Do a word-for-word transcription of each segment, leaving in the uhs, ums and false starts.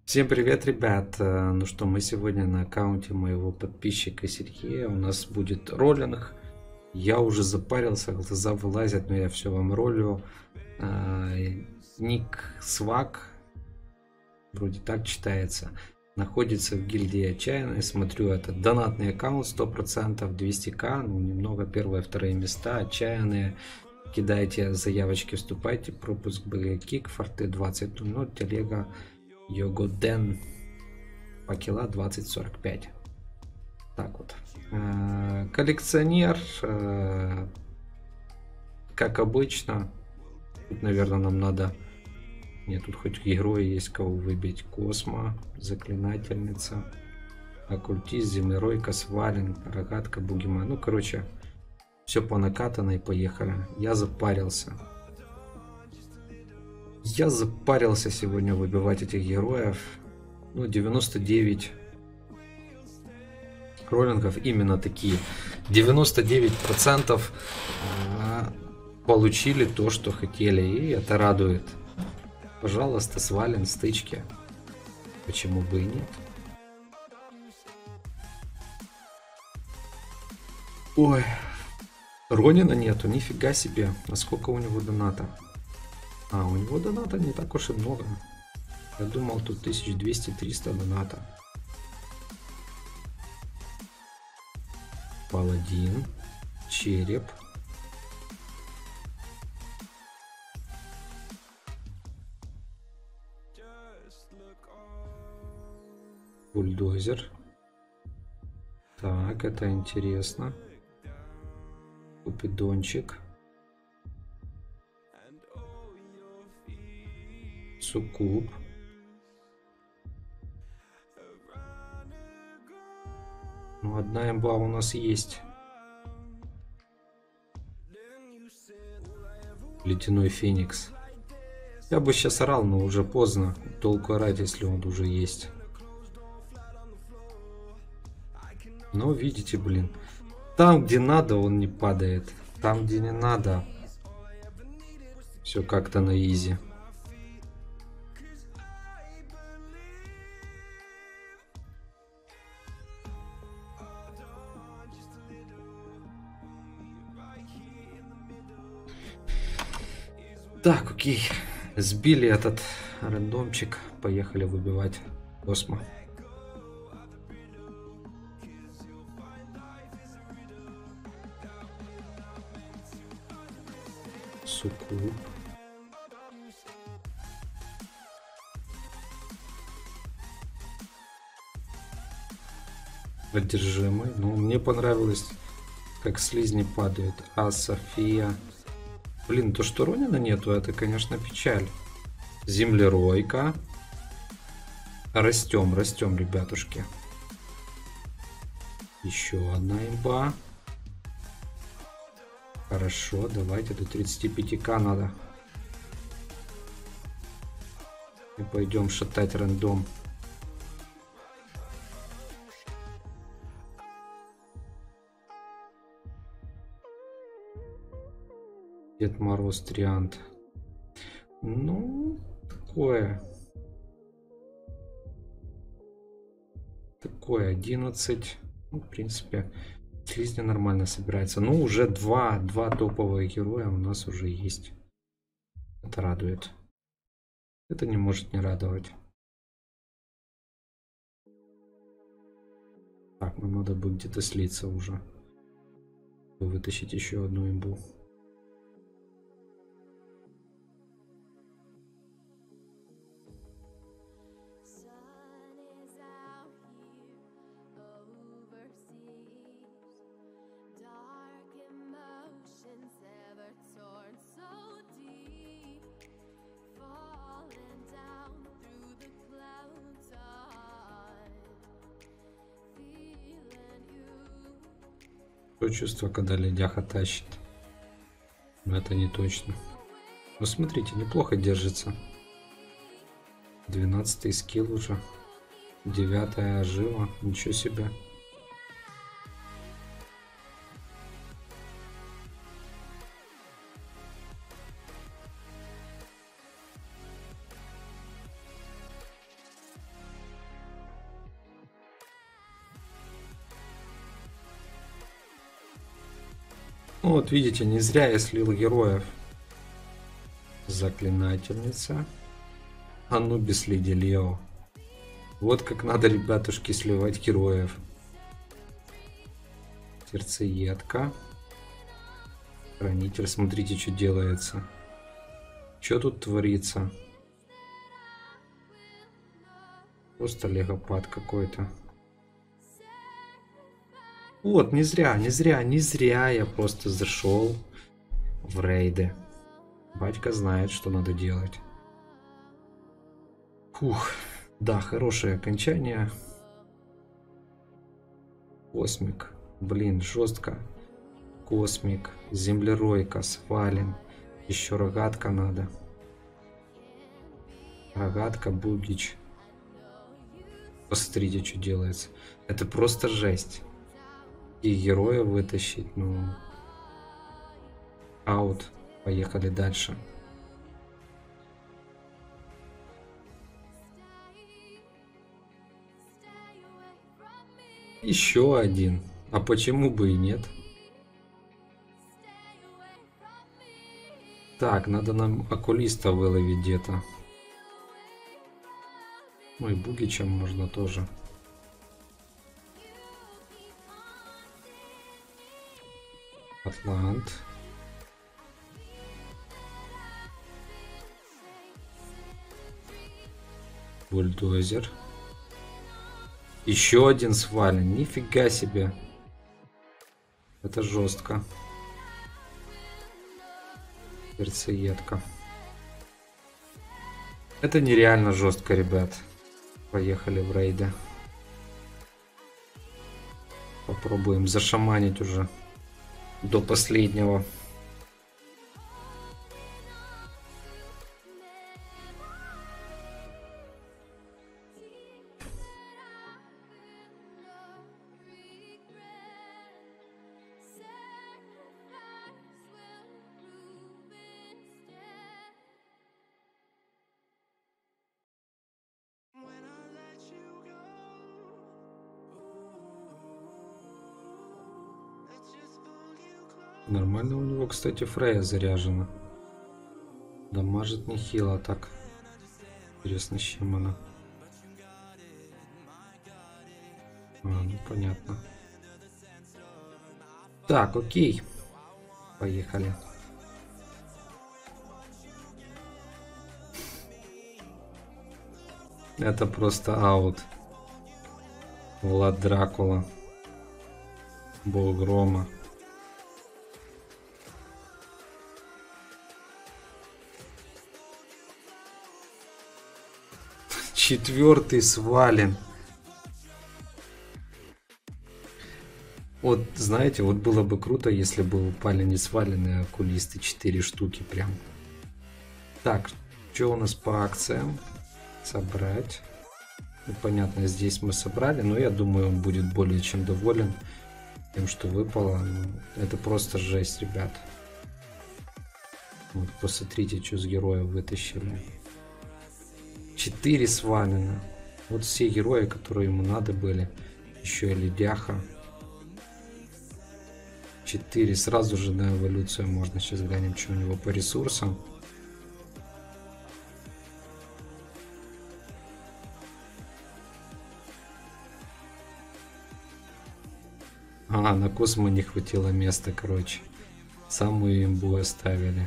Всем привет, ребят! Э, Ну что, мы сегодня на аккаунте моего подписчика Сергея. У нас будет роллинг. Я уже запарился, глаза вылазят, но я все вам ролю. Э, Ник Свак, вроде так читается, находится в гильдии Отчаянные. Смотрю, это донатный аккаунт, сто процентов, двести тысяч, ну немного, первые, вторые места. Отчаянные. Кидайте заявочки, вступайте. Пропуск БГ-кик, форты двадцать ноль ноль, телега Йогоден, факела двадцать сорок пять. Так вот. Э, Коллекционер, э, как обычно. Тут, наверное, нам надо... Нет, тут хоть герои есть кого выбить. Космо, Заклинательница, Оккультист, Землеройка, Свален, Рогатка, Бугима. Ну, короче, все по накатанной, поехали. Я запарился. Я запарился сегодня выбивать этих героев. Ну, девяносто девять роллингов именно такие. девяносто девять процентов получили то, что хотели. И это радует. Пожалуйста, Свален, стычки. Почему бы и нет? Ой. Ронина нету, нифига себе. А сколько у него доната? А, у него доната не так уж и много. Я думал, тут тысяч двести — триста доната. Паладин. Череп. Бульдозер. Так, это интересно. Купидончик. Суккуб. Ну, одна имба у нас есть. Ледяной Феникс. Я бы сейчас орал, но уже поздно. Толку орать, если он уже есть. Но видите, блин. Там, где надо, он не падает. Там, где не надо, все как-то на изи. Так, окей. Сбили этот рандомчик. Поехали выбивать Космо. Суккуб. Одержимый. Ну, мне понравилось, как слизни падают. А София... Блин, то, что Ронина нету, это, конечно, печаль. Землеройка. Растем, растем, ребятушки. Еще одна имба. Хорошо, давайте, до тридцати пяти тысяч надо. И пойдем шатать рандом. Дед Мороз, Триант. Ну, такое. Такое, одиннадцать. Ну, в принципе, слизня нормально собирается. Ну, уже два, два топовых героя у нас уже есть. Это радует. Это не может не радовать. Так, нам надо будет где-то слиться уже. Вытащить еще одну имбу. То чувство, когда ледяха тащит. Но это не точно. Но смотрите, неплохо держится. двенадцатый скилл уже. девятая ожива. Ничего себе. Ну, вот видите, не зря я слил героев. Заклинательница. Анубис Леди Лео. Вот как надо, ребятушки, сливать героев. Сердцеедка. Хранитель, смотрите, что делается. Что тут творится? Просто легопад какой-то. Вот, не зря, не зря, не зря я просто зашел в рейды. Батька знает, что надо делать. Фух, да, хорошее окончание. Космик, блин, жестко. Космик, землеройка, свален. Еще рогатка надо. Рогатка, Бугич. Посмотрите, что делается. Это просто жесть. И героя вытащить, ну... Аут. Поехали дальше. Еще один. А почему бы и нет? Так, надо нам окулиста выловить где-то. Ну и Бугичем можно тоже. Атлант. Бульдозер. Еще один свален. Нифига себе. Это жестко. Сердцеедка. Это нереально жестко, ребят. Поехали в рейды. Попробуем зашаманить уже до последнего. Нормально у него, кстати, Фрея заряжена. Дамажит нехило так. Интересно, с чем она. А, ну понятно. Так, окей. Поехали. Это просто аут. Влад Дракула. Бог Грома. Четвертый свален. Вот, знаете, вот было бы круто, если бы упали не сваленные окулисты, четыре штуки прям. Так, что у нас по акциям? Собрать. Ну, понятно, здесь мы собрали, но я думаю, он будет более чем доволен тем, что выпало. Ну, это просто жесть, ребят. Вот, посмотрите, что с героя вытащили. четыре свалено. Вот все герои, которые ему надо были. Еще и Ледяха. четыре. Сразу же на эволюцию можно. Сейчас глянем, что у него по ресурсам. А, на Космо не хватило места, короче. Самую имбу оставили.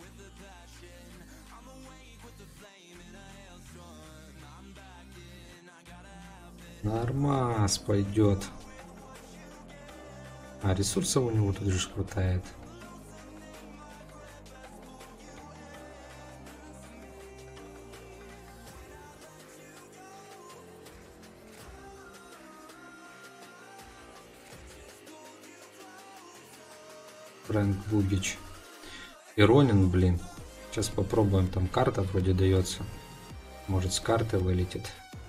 Нормас пойдет. А ресурсов у него тут же хватает. Фрэнк Бугич. Иронин, блин. Сейчас попробуем. Там карта вроде дается. Может, с карты вылетит.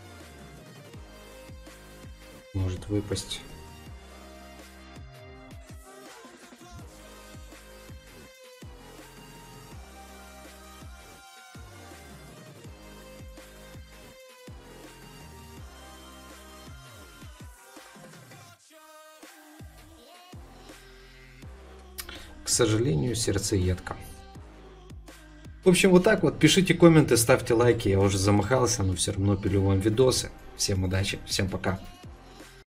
Может выпасть. сожалению, сердцеедка. В общем, вот так вот. Пишите комменты, ставьте лайки. Я уже замахался, но все равно пилю вам видосы. Всем удачи, всем пока.